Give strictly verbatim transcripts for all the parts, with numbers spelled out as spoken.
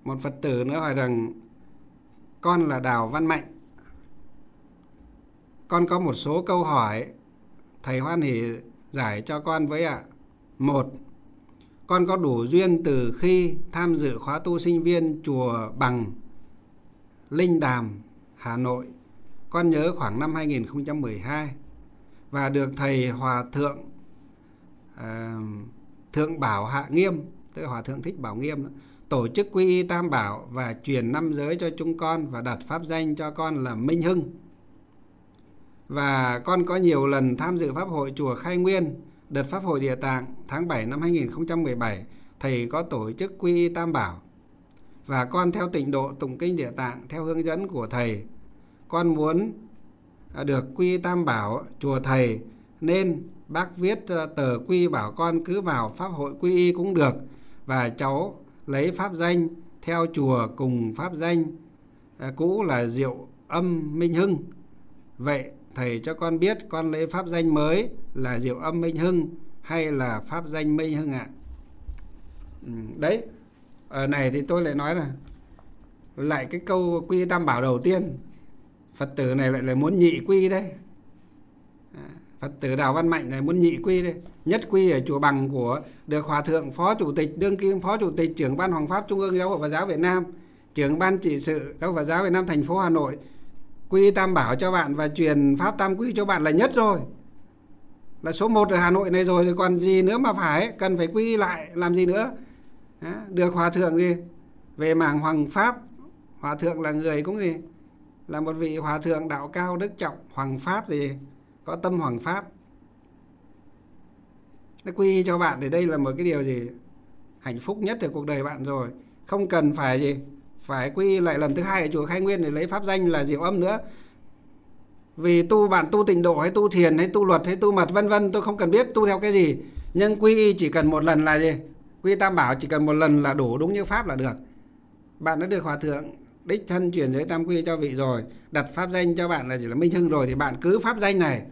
Một Phật tử nữa hỏi rằng: con là Đào Văn Mạnh, con có một số câu hỏi, thầy hoan hỉ giải cho con với ạ. Một, con có đủ duyên từ khi tham dự khóa tu sinh viên chùa Bằng, Linh Đàm, Hà Nội. Con nhớ khoảng năm hai nghìn không trăm mười hai, và được thầy Hòa Thượng uh, Thượng Bảo Hạ Nghiêm, tức là Hòa Thượng Thích Bảo Nghiêm, tổ chức quy y Tam Bảo và truyền năm giới cho chúng con và đặt pháp danh cho con là Minh Hưng. Và con có nhiều lần tham dự pháp hội chùa Khai Nguyên. Đợt pháp hội Địa Tạng tháng bảy năm hai nghìn không trăm mười bảy, thầy có tổ chức quy y Tam Bảo, và con theo tịnh độ tụng kinh Địa Tạng theo hướng dẫn của thầy. Con muốn được quy y Tam Bảo chùa thầy, nên bác viết tờ quy bảo con cứ vào pháp hội quy y cũng được, và cháu lấy pháp danh theo chùa cùng pháp danh cũ là Diệu Âm Minh Hưng. Vậy thầy cho con biết con lấy pháp danh mới là Diệu Âm Minh Hưng hay là pháp danh Minh Hưng ạ? Ừ, đấy, ở này thì tôi lại nói là lại cái câu quy Tam Bảo đầu tiên, Phật tử này lại là muốn nhị quy đấy. Phật tử Đào Văn Mạnh này muốn nhị quy đấy. Nhất quy ở chùa Bằng của được Hòa Thượng Phó Chủ tịch, đương kim Phó Chủ tịch trưởng Ban Hoàng Pháp Trung ương Giáo hội Phật giáo Việt Nam, trưởng Ban trị sự Giáo hội Phật giáo Việt Nam thành phố Hà Nội quy Tam Bảo cho bạn và truyền pháp tam quy cho bạn là nhất rồi, là số một ở Hà Nội này rồi, thì còn gì nữa mà phải cần phải quy lại làm gì nữa. Đó, được Hòa Thượng gì về mảng Hoàng Pháp, Hòa Thượng là người cũng gì là một vị Hòa Thượng đạo cao đức trọng, Hoàng Pháp thì có tâm Hoàng Pháp. Nó quy cho bạn thì đây là một cái điều gì hạnh phúc nhất ở cuộc đời bạn rồi, không cần phải gì phải quy lại lần thứ hai ở chùa Khai Nguyên để lấy pháp danh là Diệu Âm nữa. Vì tu bạn tu tịnh độ hay tu thiền hay tu luật hay tu mật vân vân, tôi không cần biết tu theo cái gì, nhưng quy y chỉ cần một lần là gì? Quy Tam Bảo chỉ cần một lần là đủ, đúng như pháp là được. Bạn đã được Hòa Thượng đích thân truyền giới tam quy cho vị rồi, đặt pháp danh cho bạn là chỉ là Minh Hưng rồi, thì bạn cứ pháp danh này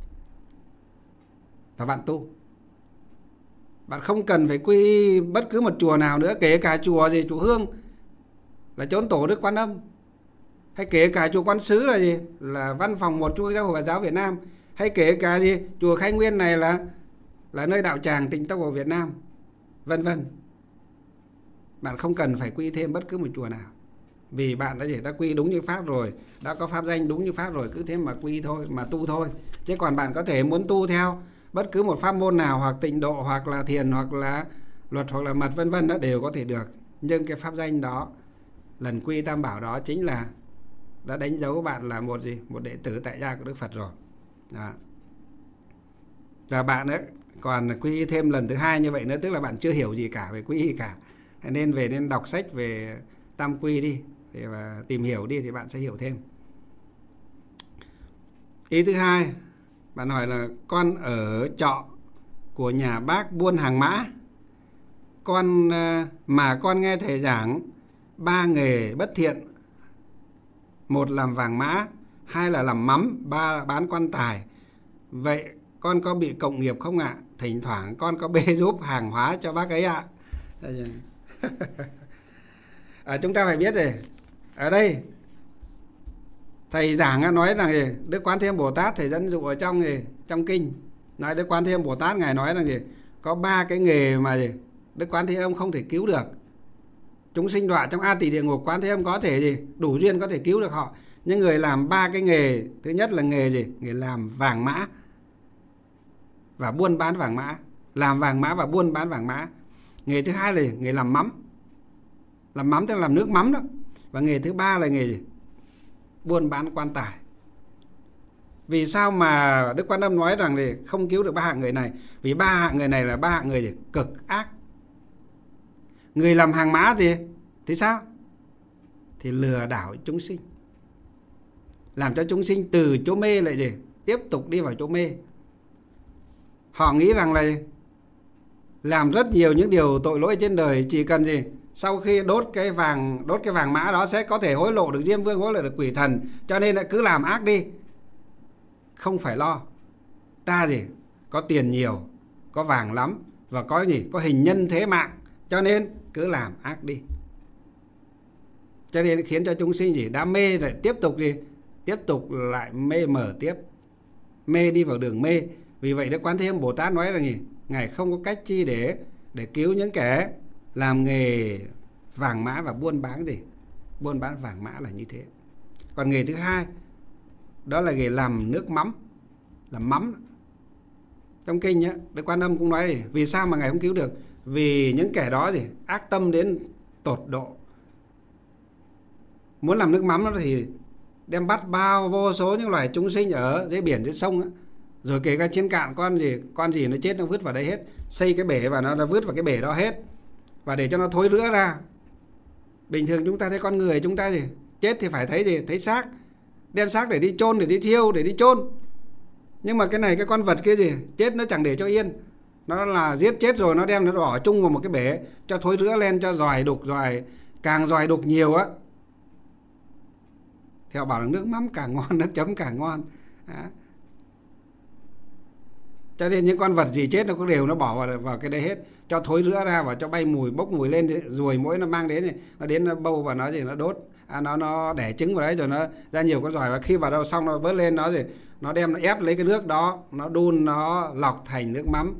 và bạn tu. Bạn không cần phải quy y bất cứ một chùa nào nữa, kể cả chùa gì, chùa Hương là chốn tổ Đức Quan Âm, hay kể cả chùa Quán Sứ là gì là văn phòng một Trung ương Giáo hội Phật giáo Việt Nam, hay kể cả gì chùa Khai Nguyên này là là nơi đạo tràng Tịnh Tông của Việt Nam, vân vân. Bạn không cần phải quy thêm bất cứ một chùa nào, vì bạn đã gì đã quy đúng như pháp rồi, đã có pháp danh đúng như pháp rồi, cứ thế mà quy thôi, mà tu thôi. Chứ còn bạn có thể muốn tu theo bất cứ một pháp môn nào, hoặc tịnh độ, hoặc là thiền, hoặc là luật, hoặc là mật vân vân, đó đều có thể được. Nhưng cái pháp danh đó, lần quy Tam Bảo đó chính là đã đánh dấu bạn là một gì một đệ tử tại gia của Đức Phật rồi. Đó. Và bạn ấy còn quy thêm lần thứ hai như vậy nữa, tức là bạn chưa hiểu gì cả về quy y cả, nên về nên đọc sách về tam quy đi để và tìm hiểu đi thì bạn sẽ hiểu thêm. Ý thứ hai, bạn hỏi là con ở trọ của nhà bác buôn hàng mã, con mà con nghe thầy giảng ba nghề bất thiện: một làm vàng mã, hai là làm mắm, ba là bán quan tài. Vậy con có bị cộng nghiệp không ạ? Thỉnh thoảng con có bê giúp hàng hóa cho bác ấy ạ. À, chúng ta phải biết rồi, ở đây thầy giảng nói rằng gì? Đức Quán Thế Âm Bồ Tát, thầy dẫn dụ ở trong gì? Trong kinh nói Đức Quán Thế Âm Bồ Tát ngài nói rằng gì? Có ba cái nghề mà gì? Đức Quán Thế Âm không thể cứu được. Chúng sinh đọa trong A Tỳ địa ngục, Quán Thế Âm có thể gì? Đủ duyên có thể cứu được họ. Nhưng người làm ba cái nghề, thứ nhất là nghề gì? Nghề làm vàng mã và buôn bán vàng mã, làm vàng mã và buôn bán vàng mã. Nghề thứ hai là nghề làm mắm, làm mắm tức là làm nước mắm đó. Và nghề thứ ba là nghề gì? Buôn bán quan tài. Vì sao mà Đức Quan Âm nói rằng thì không cứu được ba hạng người này? Vì ba hạng người này là ba hạng người gì? Cực ác. Người làm hàng mã gì? Thì sao? Thì lừa đảo chúng sinh, làm cho chúng sinh từ chỗ mê lại gì? Tiếp tục đi vào chỗ mê. Họ nghĩ rằng là làm rất nhiều những điều tội lỗi trên đời, chỉ cần gì? Sau khi đốt cái vàng đốt cái vàng mã đó sẽ có thể hối lộ được Diêm Vương, hối lộ được quỷ thần, cho nên lại cứ làm ác đi. Không phải lo. Ta gì? Có tiền nhiều, có vàng lắm, và có gì? Có hình nhân thế mạng, cho nên cứ làm ác đi. Cho nên khiến cho chúng sinh gì đam mê lại tiếp tục gì tiếp tục lại mê mờ tiếp, mê đi vào đường mê. Vì vậy Đức Quán Thế Âm Bồ Tát nói là gì, ngài không có cách chi để để cứu những kẻ làm nghề vàng mã và buôn bán gì buôn bán vàng mã là như thế. Còn nghề thứ hai đó là nghề làm nước mắm, làm mắm. Trong kinh nhá, Đức Quan Âm cũng nói gì, vì sao mà ngài không cứu được? Vì những kẻ đó gì ác tâm đến tột độ. Muốn làm nước mắm đó thì đem bắt bao vô số những loài chúng sinh ở dưới biển, dưới sông đó. Rồi kể cả trên cạn con gì con gì nó chết nó vứt vào đây hết, xây cái bể và nó, nó vứt vào cái bể đó hết, và để cho nó thối rữa ra. Bình thường chúng ta thấy con người chúng ta gì chết thì phải thấy gì thấy xác, đem xác để đi chôn, để đi thiêu, để đi chôn. Nhưng mà cái này cái con vật kia gì chết nó chẳng để cho yên, nó là giết chết rồi nó đem nó bỏ chung vào một cái bể cho thối rữa lên, cho giòi đục, giòi càng giòi đục nhiều á thì họ bảo là nước mắm càng ngon, nước chấm càng ngon. Đó. Cho nên những con vật gì chết nó cũng đều nó bỏ vào, vào cái đấy hết, cho thối rữa ra và cho bay mùi, bốc mùi lên, ruồi mỗi nó mang đến này, nó đến nó bâu vào nó gì nó đốt, à, nó nó đẻ trứng vào đấy rồi nó ra nhiều con giòi, và khi vào đâu xong nó vớt lên nó gì nó đem nó ép lấy cái nước đó, nó đun nó lọc thành nước mắm.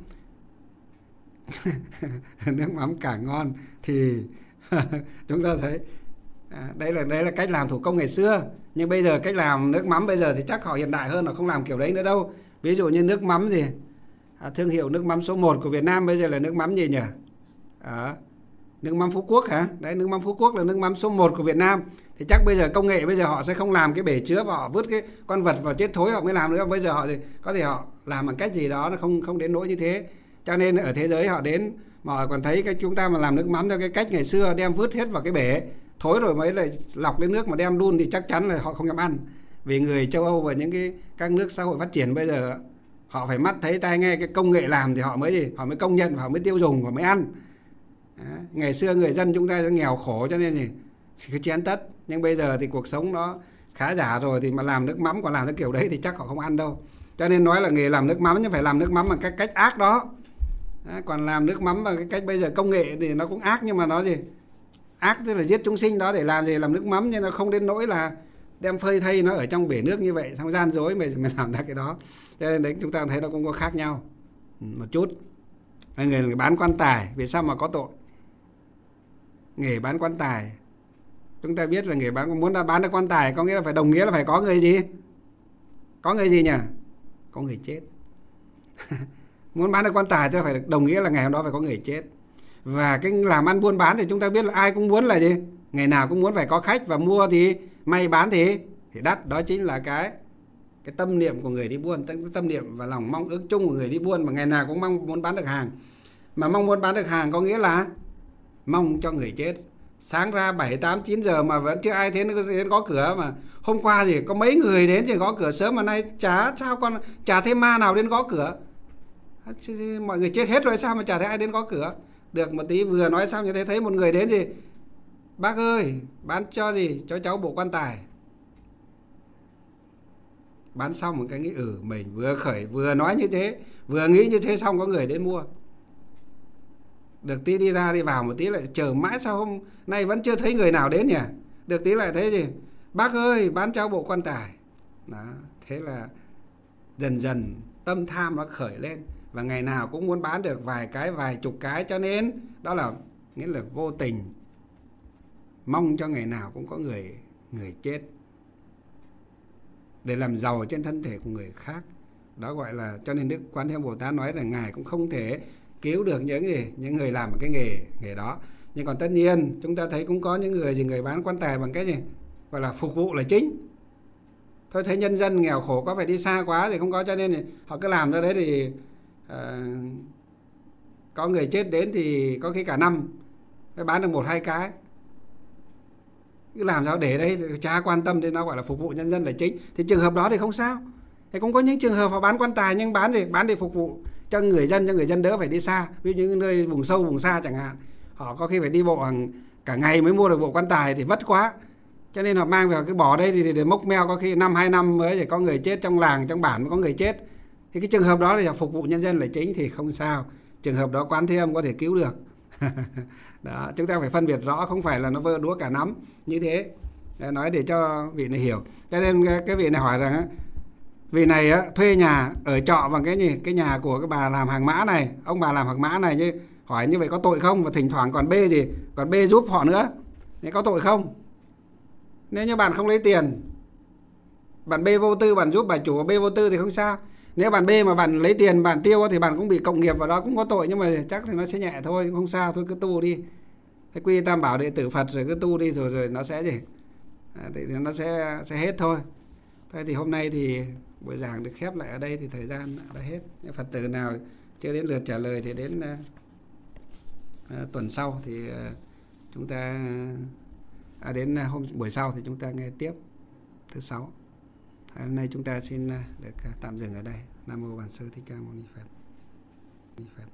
Nước mắm càng ngon thì chúng ta thấy à, đây là đây là cách làm thủ công ngày xưa. Nhưng bây giờ cách làm nước mắm bây giờ thì chắc họ hiện đại hơn, họ không làm kiểu đấy nữa đâu. Ví dụ như nước mắm gì à, thương hiệu nước mắm số một của Việt Nam bây giờ là nước mắm gì nhỉ? À, nước mắm Phú Quốc hả? Đấy, nước mắm Phú Quốc là nước mắm số một của Việt Nam. Thì chắc bây giờ công nghệ bây giờ họ sẽ không làm cái bể chứa và họ vứt cái con vật vào chết thối họ mới làm nữa. Bây giờ họ thì có thể họ làm bằng cách gì đó nó không không đến nỗi như thế. Cho nên ở thế giới họ đến mà họ còn thấy cái chúng ta mà làm nước mắm theo cái cách ngày xưa, đem vứt hết vào cái bể thối rồi mới lại lọc lên nước mà đem đun thì chắc chắn là họ không dám ăn. Vì người châu Âu và những cái các nước xã hội phát triển bây giờ họ phải mắt thấy tai nghe cái công nghệ làm thì họ mới gì họ mới công nhận, họ mới tiêu dùng và mới ăn. Đó. Ngày xưa người dân chúng ta nghèo khổ cho nên thì cứ chén tất, nhưng bây giờ thì cuộc sống nó khá giả rồi thì mà làm nước mắm còn làm cái kiểu đấy thì chắc họ không ăn đâu. Cho nên nói là nghề làm nước mắm nhưng phải làm nước mắm bằng cách cách ác đó. Đó. Còn làm nước mắm bằng cái cách bây giờ công nghệ thì nó cũng ác, nhưng mà nó gì ác tức là giết chúng sinh đó để làm gì làm nước mắm, nhưng nó không đến nỗi là đem phơi thây nó ở trong bể nước như vậy, xong gian dối mình mình làm ra cái đó. Cho nên đấy chúng ta thấy nó cũng có khác nhau một chút. Người, người bán quan tài vì sao mà có tội? Nghề bán quan tài chúng ta biết là nghề bán muốn là bán được quan tài có nghĩa là phải đồng nghĩa là phải có người gì? Có người gì nhỉ? Có người chết. Muốn bán được quan tài thì phải đồng nghĩa là ngày hôm đó phải có người chết. Và cái làm ăn buôn bán thì chúng ta biết là ai cũng muốn là gì? Ngày nào cũng muốn phải có khách, và mua thì may, bán thì thì đắt. Đó chính là cái cái tâm niệm của người đi buôn, tâm, tâm niệm và lòng mong ước chung của người đi buôn, mà ngày nào cũng mong muốn bán được hàng. Mà mong muốn bán được hàng có nghĩa là mong cho người chết. Sáng ra bảy, tám, chín giờ mà vẫn chưa ai đến, đến gõ cửa, mà hôm qua thì có mấy người đến thì gõ cửa sớm mà nay chả sao con chả thấy ma nào đến gõ cửa. Mọi người chết hết rồi sao mà chả thấy ai đến gõ cửa. Được một tí vừa nói xong như thế thấy một người đến thì bác ơi bán cho gì cho cháu bộ quan tài. Bán xong một cái nghĩ ừ mình vừa khởi vừa nói như thế, vừa nghĩ như thế xong có người đến mua. Được tí đi ra đi vào một tí lại chờ mãi sao hôm nay vẫn chưa thấy người nào đến nhỉ. Được tí lại thấy gì bác ơi bán cháu bộ quan tài. Đó, thế là dần dần tâm tham nó khởi lên, và ngày nào cũng muốn bán được vài cái, vài chục cái, cho nên đó là nghĩa là vô tình mong cho ngày nào cũng có người người chết để làm giàu trên thân thể của người khác. Đó gọi là, cho nên Đức Quan Thế Âm Bồ Tát nói là ngài cũng không thể cứu được những gì những người làm cái nghề nghề đó. Nhưng còn tất nhiên chúng ta thấy cũng có những người gì người bán quan tài bằng cái gì gọi là phục vụ là chính. Thôi thấy nhân dân nghèo khổ có phải đi xa quá thì không có, cho nên thì họ cứ làm ra đấy thì uh, có người chết đến thì có khi cả năm mới bán được một hai cái. Cứ làm sao để đây chả quan tâm đến, nó gọi là phục vụ nhân dân là chính. Thì trường hợp đó thì không sao. Thì cũng có những trường hợp họ bán quan tài nhưng bán thì bán để phục vụ cho người dân, cho người dân đỡ phải đi xa. Ví dụ những nơi vùng sâu vùng xa chẳng hạn, họ có khi phải đi bộ hàng cả ngày mới mua được bộ quan tài thì vất quá, cho nên họ mang vào cái bỏ đây thì để mốc meo, có khi năm hai năm mới để có người chết trong làng trong bản mới có người chết. Thì cái trường hợp đó là phục vụ nhân dân là chính thì không sao, trường hợp đó Quán Thế Âm có thể cứu được. Đó, chúng ta phải phân biệt rõ, không phải là nó vơ đũa cả nắm như thế. Nói để cho vị này hiểu. Cho nên cái vị này hỏi rằng vị này á, thuê nhà ở trọ bằng cái gì, cái nhà của cái bà làm hàng mã này, ông bà làm hàng mã này, như hỏi như vậy có tội không, và thỉnh thoảng còn bê gì, còn bê giúp họ nữa, thế có tội không? Nếu như bạn không lấy tiền, bạn bê vô tư, bạn giúp bà chủ bê vô tư thì không sao. Nếu bạn bê mà bạn lấy tiền bạn tiêu thì bạn cũng bị cộng nghiệp vào đó, cũng có tội, nhưng mà chắc thì nó sẽ nhẹ thôi, không sao, thôi cứ tu đi, cái quy tam bảo đệ tử Phật rồi cứ tu đi, rồi rồi nó sẽ gì, à, thì nó sẽ sẽ hết thôi. Thế thì hôm nay thì buổi giảng được khép lại ở đây thì thời gian đã hết. Những Phật tử nào chưa đến lượt trả lời thì đến uh, uh, tuần sau thì uh, chúng ta à, đến uh, hôm buổi sau thì chúng ta nghe tiếp thứ sáu. Hôm nay chúng ta xin uh, được uh, tạm dừng ở đây. Nam mô Bản Sư Thích Ca Mâu Ni Phật. Phật.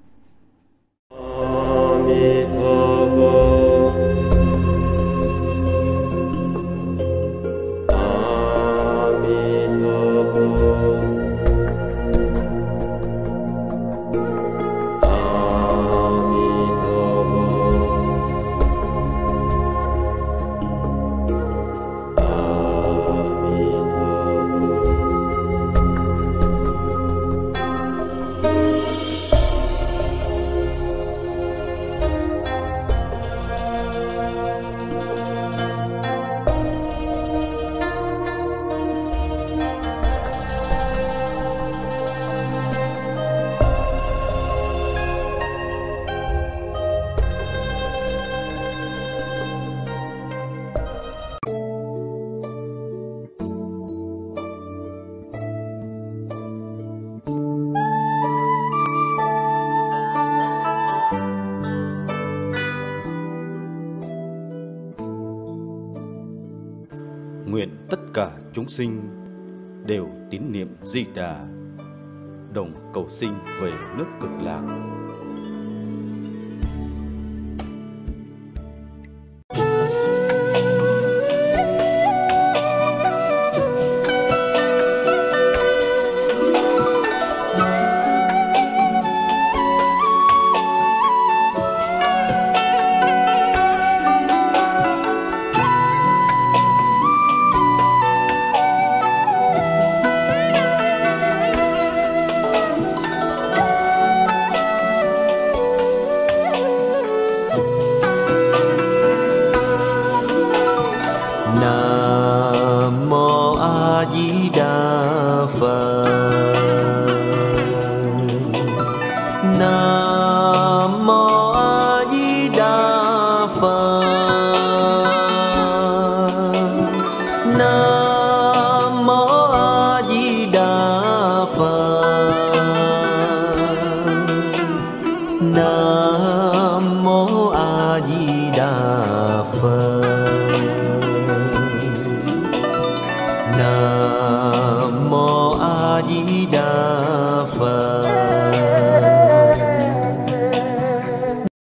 Nguyện tất cả chúng sinh đều tín niệm Di Đà, đồng cầu sinh về nước Cực Lạc. Nam mô A Di Đà Phật. Nam mô A Di Đà Phật. Nam mô A Di Đà Phật. Nam mô A Di Đà